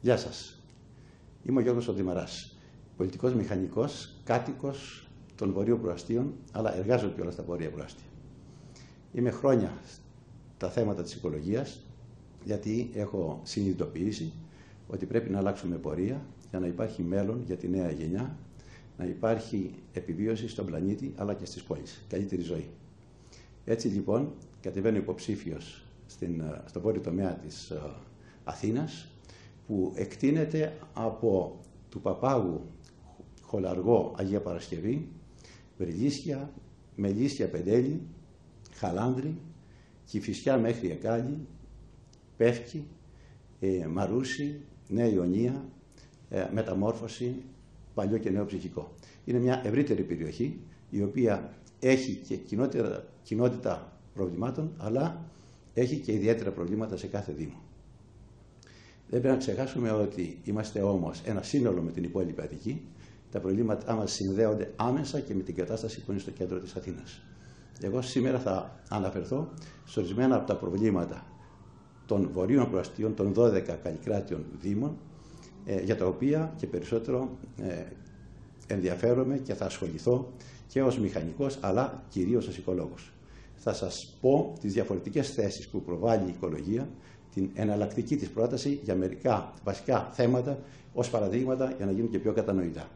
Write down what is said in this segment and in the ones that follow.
Γεια σας. Είμαι ο Γιώργος Οδημαράς, πολιτικός μηχανικός, κάτοικος των βορείων προαστίων, αλλά εργάζομαι και όλα στα βόρεια προάστια. Είμαι χρόνια στα θέματα της οικολογίας, γιατί έχω συνειδητοποιήσει ότι πρέπει να αλλάξουμε πορεία για να υπάρχει μέλλον για τη νέα γενιά, να υπάρχει επιβίωση στον πλανήτη αλλά και στις πόλεις, καλύτερη ζωή. Έτσι λοιπόν κατεβαίνω υποψήφιος στο βόρειο τομέα της Αθήνας, που εκτείνεται από του Παπάγου, Χολαργό, Αγία Παρασκευή, Βρυλίσια, Μελίσια, Πεντέλη, Χαλάνδρη, Κηφισιά μέχρι Εκάλη, Πεύκη, Μαρούσι, Νέα Ιωνία, Μεταμόρφωση, Παλιό και Νέο Ψυχικό. Είναι μια ευρύτερη περιοχή, η οποία έχει και κοινότητα προβλημάτων, αλλά έχει και ιδιαίτερα προβλήματα σε κάθε δήμο. Δεν πρέπει να ξεχάσουμε ότι είμαστε όμως ένα σύνολο με την υπόλοιπη Αττική. Τα προβλήματά μας συνδέονται άμεσα και με την κατάσταση που είναι στο κέντρο της Αθήνας. Εγώ σήμερα θα αναφερθώ σε ορισμένα από τα προβλήματα των βορείων προαστίων, των 12 καλλικράτειων δήμων, για τα οποία και περισσότερο ενδιαφέρομαι και θα ασχοληθώ και ως μηχανικός, αλλά κυρίως ως οικολόγος. Θα σας πω τις διαφορετικές θέσεις που προβάλλει η οικολογία, την εναλλακτική της πρόταση για μερικά βασικά θέματα ως παραδείγματα για να γίνουν και πιο κατανοητά.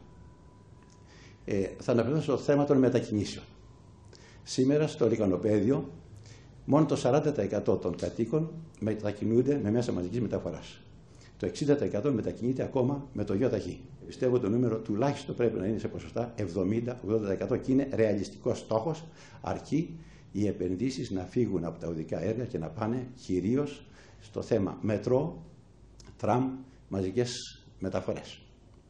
Θα αναφερθώ στο θέμα των μετακινήσεων. Σήμερα στο λικανοπαίδιο μόνο το 40% των κατοίκων μετακινούνται με μέσα μαζικής μεταφοράς. Το 60% μετακινείται ακόμα με το ΙΟΤΑΧΗ. Πιστεύω το νούμερο τουλάχιστον πρέπει να είναι σε ποσοστά 70-80% και είναι ρεαλιστικός στόχος, αρκεί οι επενδύσεις να φύγουν από τα οδικά έργα και να πάνε κυρίως στο θέμα μετρό, τραμ, μαζικές μεταφορές.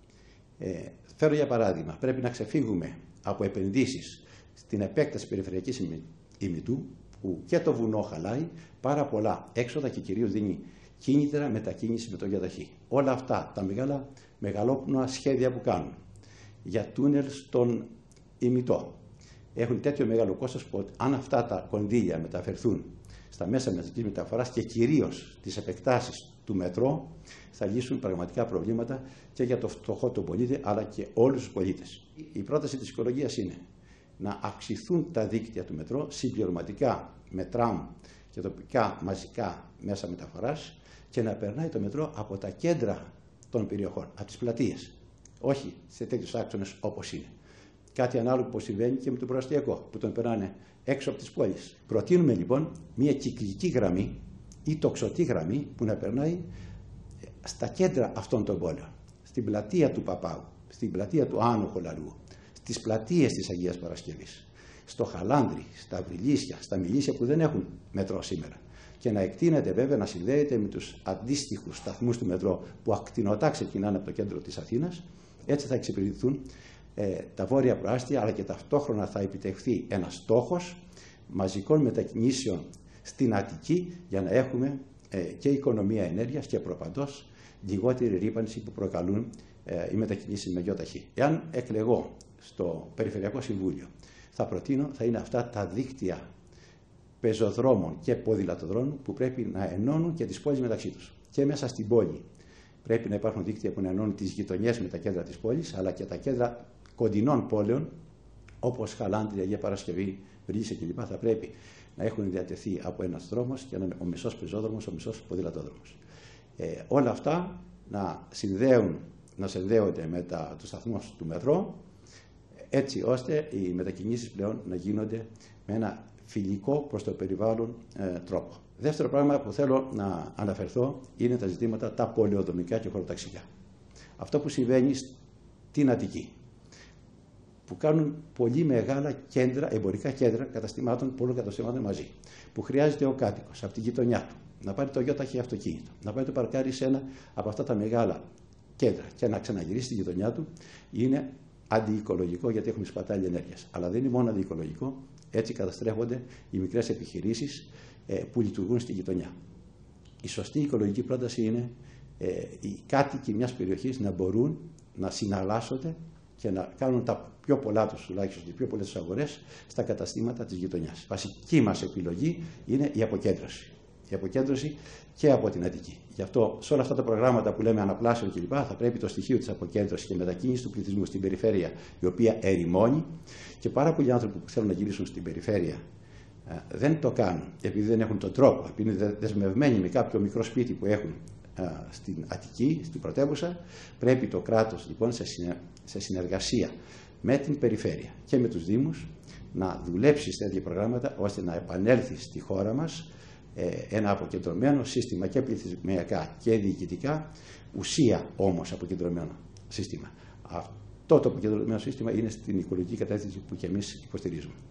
Φέρω για παράδειγμα, πρέπει να ξεφύγουμε από επενδύσεις στην επέκταση περιφερειακής ημιτού, που και το βουνό χαλάει πάρα πολλά έξοδα και κυρίως δίνει κίνητρα μετακίνηση με το ΙΟΤΑΧΗ. Όλα αυτά τα μεγαλόπνοα σχέδια που κάνουν για τούνελ στον ημιτό έχουν τέτοιο μεγάλο κόστος που αν αυτά τα κονδύλια μεταφερθούν στα μέσα μαζικής μεταφοράς και κυρίως τις επεκτάσεις του μετρό, θα λύσουν πραγματικά προβλήματα και για το φτωχό τον πολίτη αλλά και όλους τους πολίτες. Η πρόταση της οικολογίας είναι να αυξηθούν τα δίκτυα του μετρό συμπληρωματικά με τραμ και τοπικά μαζικά μέσα μεταφοράς και να περνάει το μετρό από τα κέντρα των περιοχών, από τις πλατείες, όχι σε τέτοιους άξονες όπως είναι. Κάτι ανάλογο που συμβαίνει και με τον προαστιακό, που τον περνάνε έξω από τις πόλεις. Προτείνουμε λοιπόν μια κυκλική γραμμή ή τοξωτή γραμμή που να περνάει στα κέντρα αυτών των πόλεων. Στην πλατεία του Παπάγου, στην πλατεία του Άνω Χολαργού, στις πλατείες της Αγίας Παρασκευής, στο Χαλάνδρι, στα Βρυλίσια, στα Μελίσια που δεν έχουν μετρό σήμερα. Και να εκτείνεται βέβαια, να συνδέεται με τους αντίστοιχους σταθμούς του μετρό που ακτινωτά ξεκινάνε από το κέντρο της Αθήνας. Έτσι θα εξυπηρετηθούν τα βόρεια προάστια, αλλά και ταυτόχρονα θα επιτευχθεί ένας στόχος μαζικών μετακινήσεων στην Αττική για να έχουμε και οικονομία ενέργειας και προπαντός λιγότερη ρύπανση που προκαλούν οι μετακινήσεις με ΙΟΤΑΧΗ. Εάν εκλεγώ στο Περιφερειακό Συμβούλιο, θα είναι αυτά τα δίκτυα πεζοδρόμων και ποδηλατοδρόμων που πρέπει να ενώνουν και τις πόλεις μεταξύ τους. Και μέσα στην πόλη πρέπει να υπάρχουν δίκτυα που να ενώνουν τις γειτονιές με τα κέντρα της πόλης, αλλά και τα κέντρα κοντινών πόλεων, όπως Χαλάνδρη, Αγία Παρασκευή, Βρύσια κλπ. Θα πρέπει να έχουν διατεθεί από ένας δρόμος και ο μισός πεζόδρομος, ο μισός ποδηλατόδρομος. Όλα αυτά να συνδέονται με τους σταθμούς του μετρό, έτσι ώστε οι μετακινήσεις πλέον να γίνονται με ένα φιλικό προς το περιβάλλον τρόπο. Δεύτερο πράγμα που θέλω να αναφερθώ είναι τα ζητήματα τα πολεοδομικά και χωροταξικά. Αυτό που συμβαίνει στην Αττική, που κάνουν πολύ μεγάλα κέντρα, εμπορικά κέντρα καταστημάτων, πολλών καταστημάτων μαζί, που χρειάζεται ο κάτοικος από τη γειτονιά του να πάρει το ΙΟΤΑΧΗ αυτοκίνητο, να πάει το παρκάρει σε ένα από αυτά τα μεγάλα κέντρα και να ξαναγυρίσει στη γειτονιά του, είναι αντιοικολογικό γιατί έχουμε σπατάλη ενέργειας. Αλλά δεν είναι μόνο αντιοικολογικό, έτσι καταστρέφονται οι μικρές επιχειρήσεις που λειτουργούν στη γειτονιά. Η σωστή οικολογική πρόταση είναι οι κάτοικοι μιας περιοχής να μπορούν να συναλλάσσονται και να κάνουν τα πιο πολλά τους, τουλάχιστον τις πιο πολλές τους αγορές στα καταστήματα της γειτονιάς. Βασική μας επιλογή είναι η αποκέντρωση. η αποκέντρωση και από την Αττική. Γι' αυτό σε όλα αυτά τα προγράμματα που λέμε αναπλάσεων κλπ. Θα πρέπει το στοιχείο της αποκέντρωσης και μετακίνησης του πληθυσμού στην περιφέρεια, η οποία ερημώνει, και πάρα πολλοί άνθρωποι που θέλουν να γυρίσουν στην περιφέρεια δεν το κάνουν επειδή δεν έχουν τον τρόπο, επειδή είναι δεσμευμένοι με κάποιο μικρό σπίτι που έχουν στην Αττική, στην πρωτεύουσα. Πρέπει το κράτος λοιπόν σε συνεργασία με την περιφέρεια και με τους Δήμους να δουλέψει σε τέτοια προγράμματα ώστε να επανέλθει στη χώρα μας ένα αποκεντρωμένο σύστημα και πληθυσμιακά και διοικητικά, ουσία όμως αποκεντρωμένο σύστημα. Αυτό το αποκεντρωμένο σύστημα είναι στην οικολογική κατεύθυνση που και εμείς υποστηρίζουμε.